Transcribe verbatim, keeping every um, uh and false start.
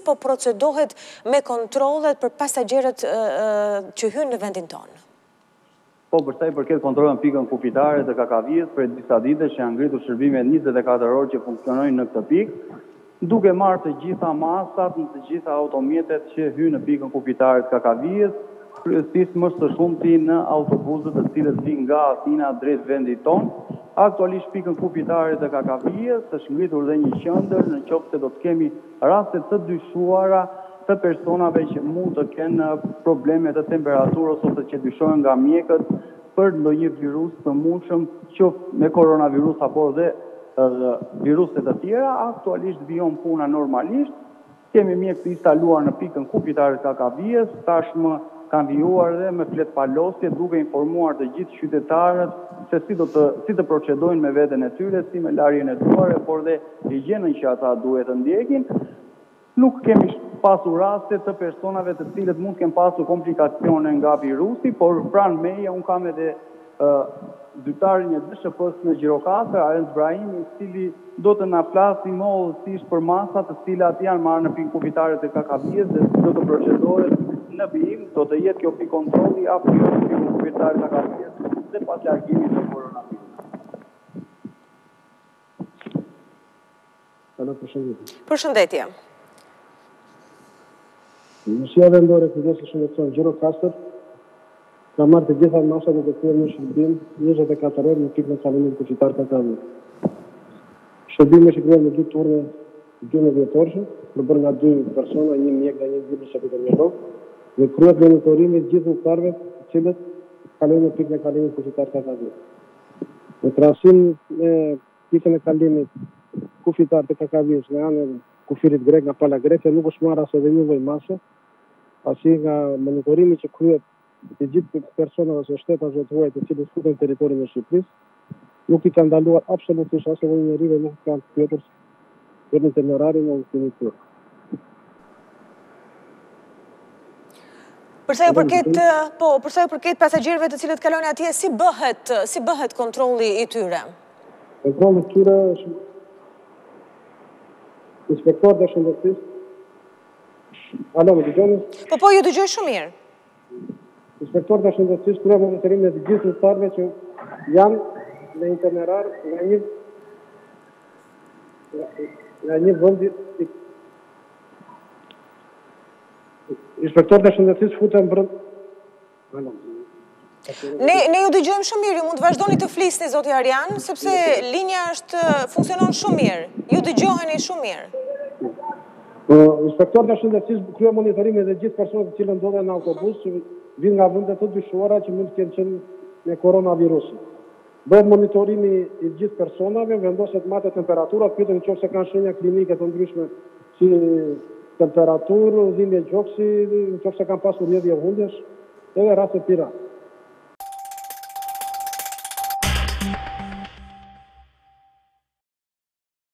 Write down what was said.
si po procedohet me kontrollet për pasagjerët që hynë në vendin tonë? Po, përsa i përket kontrolën pikën kufitare të Kakavijës, për disa ditësh që janë ngritur shërbime njëzet e katër orë që funksionojnë në këtë pikë, duke marrë të gjitha masat në të gjitha automjetet që hynë në pikën kufitare të Kakavijës, kryesisht më së shumti në autobusët të cilët vinë nga Atina drejt vendit tonë. Aktualisht pikën kufitare të Kakavijës është ngritur dhe një qendër në qoftë se do të kemi raste të dyshuara të personave që mund të kenë probleme të temperaturës ose që dyshohen nga mjekët për ndonjë virus të mundshëm, qoftë me koronavirus apo dhe viruset të tjera. Aktualisht vijon puna normalisht. Kemi mjek të instaluar në pikën kufitare të Kakavijës, tashmë kanë vijuar dhe me flet palosje duke informuar të gjithë qytetarët se si do të si të procedojnë me veten e tyre, si me larjen e duare, por dhe higjienën që ata duhet të ndjekin. Nuk kemi pasur raste të personave të cilët mund të kenë pasur komplikacione nga virusi, por pranë meje un kam edhe zyrtarin e D S H P-s në Gjirokastër, Arend Brahimi, i cili do të na flasë më hollësisht për masat të cilat janë marrë në pikë kufitare të Kakavijës dhe si do të procedohet në vijim, do të jetë kjo pikë kontrolli apo jo në pikën kufitare të Kakavijës dhe pas largimit të koronavirus. Përshëndetje. Përshëndetje. Njësia vendore kujdesë shëndetësor Gjirokastër ka marrë të gjitha masat dhe të kërë në shërbim njëzet e katër orë në pikë në kalimit kufitar Kakavijës. Shërbime që kërë në dy turne dy në vjetorshë, përbër nga dy persona, një mjek dhe një virus epidemiolog, dhe kryet monitorimi gjithë uktarve të cilët kalojnë në pikë në kalimit kufitar Kakavijës. Në krahasim me pikën e kalimit kufitar të Kakavijës në anën kufirit grek nga pala greke, nuk është marrë as edhe një lloj mase, pasi nga monitorimi që kryet të gjithë personave ose shtetat huaj të cilët futen në territorin e Shqipërisë, nuk i ka ndaluar absolutisht as edhe një njeri dhe nuk kanë pyetur për një itinerari në udhëtimin e tyre. Përsa ju përket, po, përsa ju përket pasagjerëve të cilët kalojnë atje, si bëhet, si bëhet kontrolli i tyre? Kontrolli i tyre është inspektor dhe shëndetësisë. Alo, më dëgjoni? Po, po, ju dëgjoj shumë mirë. Inspektor dhe shëndetësisë kryen monitorimin e të gjithë udhëtarëve që janë në itinerar nga një nga një vendi. Inspektor dhe shëndetësisë futen brenda. Ne ne ju dëgjojmë shumë mirë, ju mund të vazhdoni të flisni zoti Arjan, sepse linja është funksionon shumë mirë. Ju dëgjoheni shumë mirë. Inspektor dhe shëndetësisë kryen monitorimin e të gjithë personat të cilët ndodhen në autobus që vinë nga vende të dyshuara që mund të kenë qenë me koronavirusin. Bëhet monitorimi i gjithë personave, vendoset mate temperaturat, pyeten nëse kanë shenja klinike të ndryshme si temperaturë, dhimbje gjoksi, nëse kanë pasur mjedhje hundësh, edhe raste të tjera.